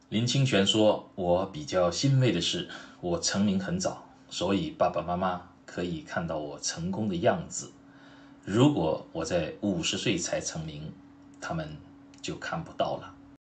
林清玄说：“我比较欣慰的是，我成名很早，所以爸爸妈妈可以看到我成功的样子。如果我在50岁才成名，他们就看不到了。”